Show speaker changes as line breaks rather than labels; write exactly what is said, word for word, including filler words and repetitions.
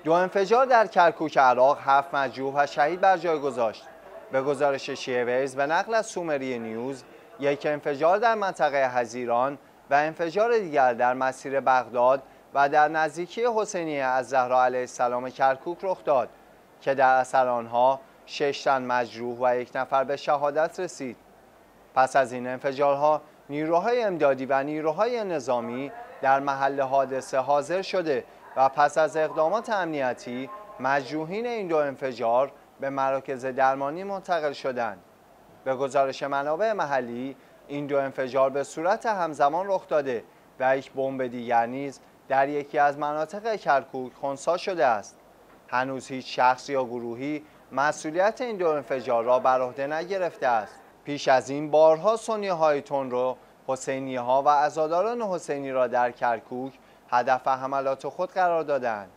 دو انفجار در کرکوک عراق هفت مجروح و شهید بر جای گذاشت. به گزارش شیعه ویز به نقل از سومری نیوز، یک انفجار در منطقه هزیران و انفجار دیگر در مسیر بغداد و در نزدیکی حسینیه الزهرا علیه السلام کرکوک رخ داد که در اثر آنها شش تن مجروح و یک نفر به شهادت رسید. پس از این انفجارها نیروهای امدادی و نیروهای نظامی در محل حادثه حاضر شده و پس از اقدامات امنیتی مجروحین این دو انفجار به مراکز درمانی منتقل شدند. به گزارش منابع محلی، این دو انفجار به صورت همزمان رخ داده و یک بمب دیگر نیز در یکی از مناطق کرکوک خنثی شده است. هنوز هیچ شخص یا گروهی مسئولیت این دو انفجار را بر عهده نگرفته است. پیش از این بارها سنی‌های تندرو حسینی‌ها و عزاداران حسینی را در کرکوک هدف حملات خود قرار دادند.